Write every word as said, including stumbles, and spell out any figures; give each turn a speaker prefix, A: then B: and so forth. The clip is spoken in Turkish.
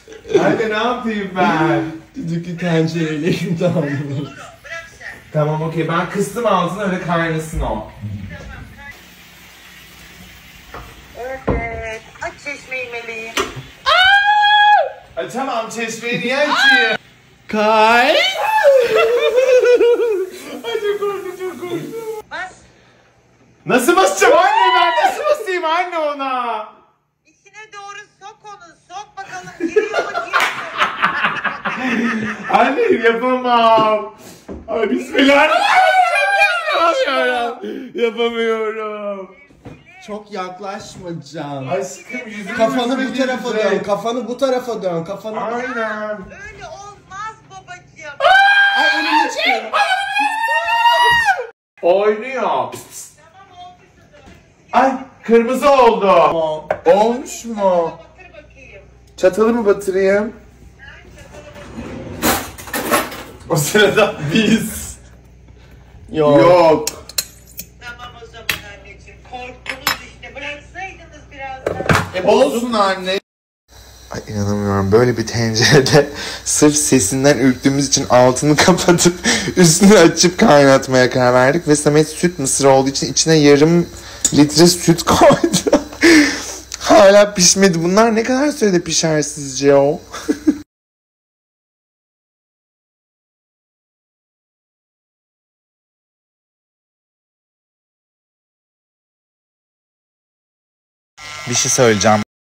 A: Hadi ne yapayım ben?
B: Düdüklü tencereyle tamam.
A: Tamam okey, ben kıstım ağzını öyle kaynasın o.
C: Evet. Aç çeşmeyi meleğim.
A: Ay tamam, çeşmeyi niye açayım?
B: Kay.
A: Ay çok korktum, çok korktum.
C: Bas.
A: Nasıl basacağım anne, ben nasıl basayım anne ona?
C: İçine doğru sok onu. Sok bakalım. Giriyor mu girmiyor.
A: Anne yapamam. Ay bismillahirrahmanirrahim. Yapamıyorum. Yapamıyorum.
B: Çok yaklaşma Can.
A: Aşkım yüzünü
B: Kafanı
A: yüzüme
B: bu tarafa
A: girecek.
B: dön. Kafanı bu tarafa dön. Kafanı.
A: Aynen.
C: Öyle olmaz babacığım.
B: Ay elini çıkıyor.
A: Oynuyor. Pıs pıs.
C: Tamam oldu kızım.
A: Ay kırmızı oldu. Olmuş mu?
C: Batır bakayım.
A: Çatalı mı batırayım? O sırada biz.
B: Yok.
A: Yok.
C: Tamam o zaman anneciğim. Korktunuz işte. Bıraksaydınız biraz daha.
A: E olsun anne.
D: Ay inanamıyorum, böyle bir tencerede sırf sesinden ürktüğümüz için altını kapatıp üstünü açıp kaynatmaya karar verdik ve Samet süt mısır olduğu için içine yarım litre süt koydu. Hala pişmedi. Bunlar ne kadar sürede pişer sizce o? Bir şey söyleyeceğim.